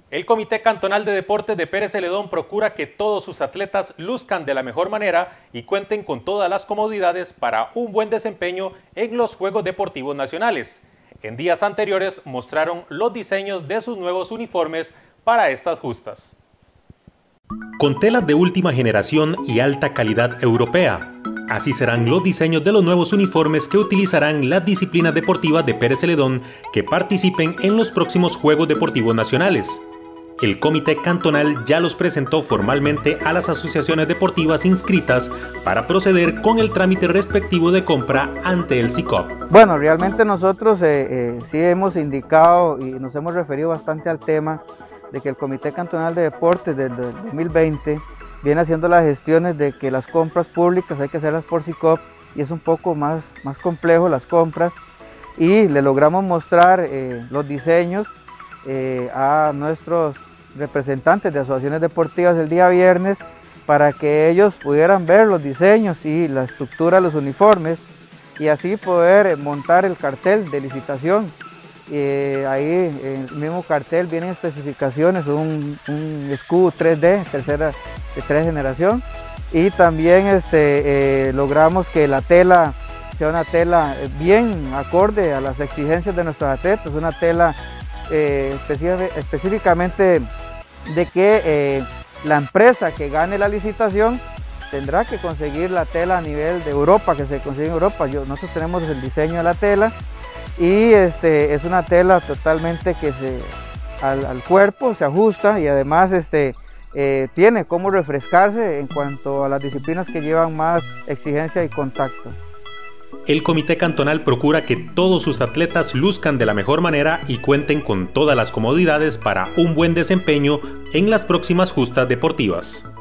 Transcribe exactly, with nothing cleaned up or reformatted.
El Comité Cantonal de Deportes de Pérez Celedón procura que todos sus atletas luzcan de la mejor manera y cuenten con todas las comodidades para un buen desempeño en los Juegos Deportivos Nacionales. En días anteriores mostraron los diseños de sus nuevos uniformes para estas justas. Con telas de última generación y alta calidad europea. Así serán los diseños de los nuevos uniformes que utilizarán las disciplinas deportivas de Pérez Celedón que participen en los próximos Juegos Deportivos Nacionales. El Comité Cantonal ya los presentó formalmente a las asociaciones deportivas inscritas para proceder con el trámite respectivo de compra ante el SICOP. Bueno, realmente nosotros eh, eh, sí hemos indicado y nos hemos referido bastante al tema de que el Comité Cantonal de Deportes desde el dos mil veinte viene haciendo las gestiones de que las compras públicas hay que hacerlas por SICOP y es un poco más, más complejo las compras, y le logramos mostrar eh, los diseños eh, a nuestros representantes de asociaciones deportivas el día viernes para que ellos pudieran ver los diseños y la estructura de los uniformes y así poder montar el cartel de licitación. Eh, ahí en el mismo cartel vienen especificaciones, un, un escudo tres D, tercera de tres generación, y también este, eh, logramos que la tela sea una tela bien acorde a las exigencias de nuestros atletas, una tela eh, específicamente de que eh, la empresa que gane la licitación tendrá que conseguir la tela a nivel de Europa, que se consigue en Europa. Yo, nosotros tenemos el diseño de la tela y este, es una tela totalmente que se, al, al cuerpo se ajusta y además este, eh, tiene cómo refrescarse en cuanto a las disciplinas que llevan más exigencia y contacto. El Comité Cantonal procura que todos sus atletas luzcan de la mejor manera y cuenten con todas las comodidades para un buen desempeño en las próximas justas deportivas.